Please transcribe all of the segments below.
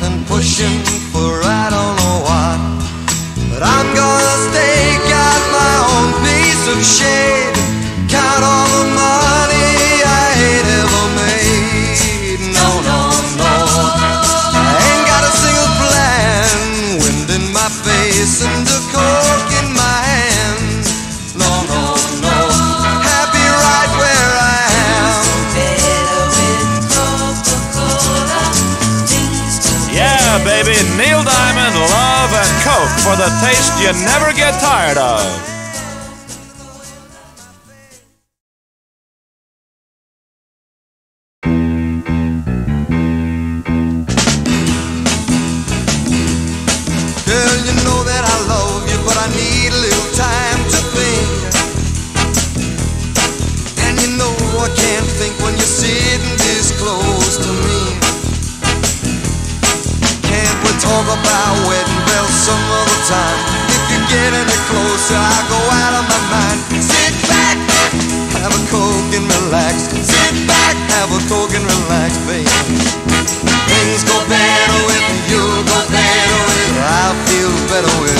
and pushing for I don't know what. But I'm gonna stake out my own piece of shade, count all the money I ain't ever made. No, no, no, I ain't got a single plan. Wind in my face and a cork in my hand. No, no, no, happy right where I am. Yeah, baby, Neil Diamond, Love and Coke for the taste you never get tired of. Girl, you know that I love you, but I need a little time to think. And you know I can't think when you're sitting this close to me. Can't we talk about wedding bells some other time? If you get any closer, I'll go out of my mind. Sit back, have a Coke and relax. Sit back, have a Coke and relax, baby. Things go better with you, go better with I feel better with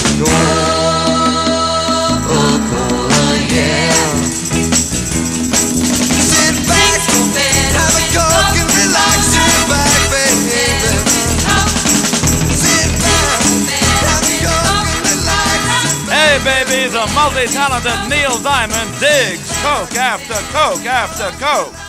Coca-Cola, yeah. Sit back, have a Coke and relax. Sit back, baby. Sit back, have a Coke and relax. Hey, baby, the multi-talented Neil Diamond digs Coke after Coke after Coke.